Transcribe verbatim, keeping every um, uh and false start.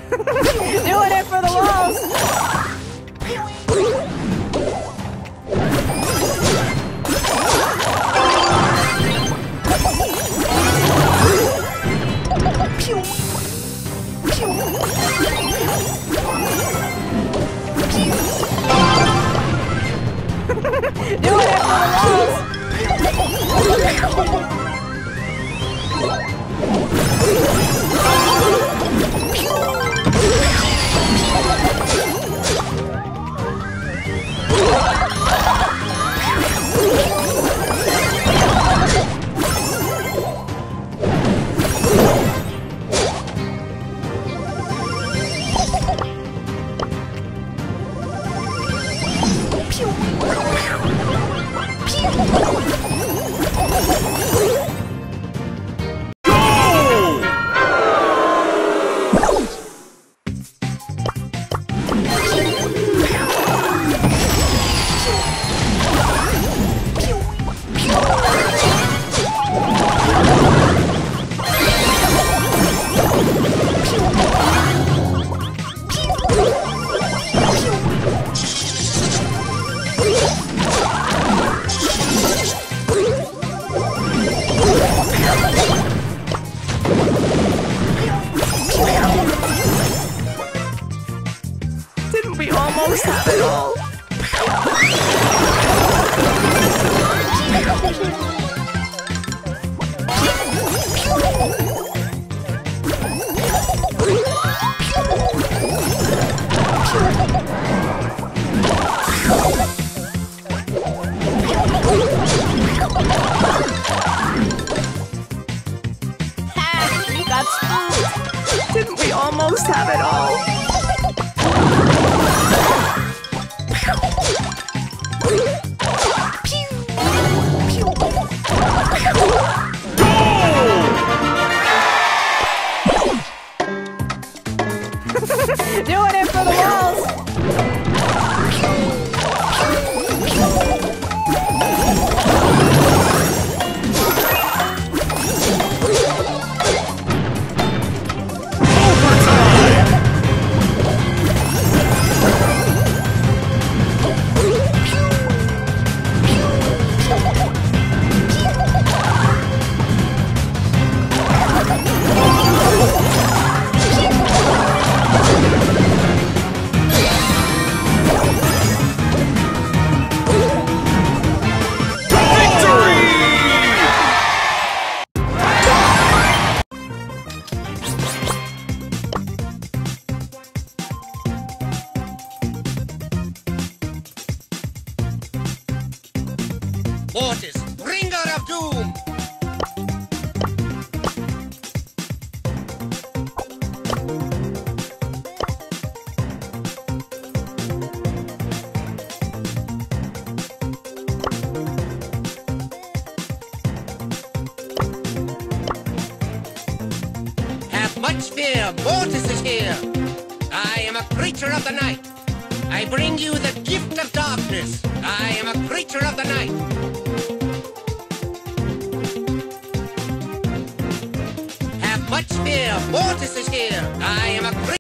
Doing it for the walls! Doing it for the walls! Didn't we almost have it all? Ha! You got spooked! Didn't we almost have it all? Doing it for the walls! Mortis, bringer of doom! Have much fear, Mortis is here! I am a creature of the night! I bring you the gift of darkness! I am a creature of the night! Have much fear, Mortis is here! I am a creature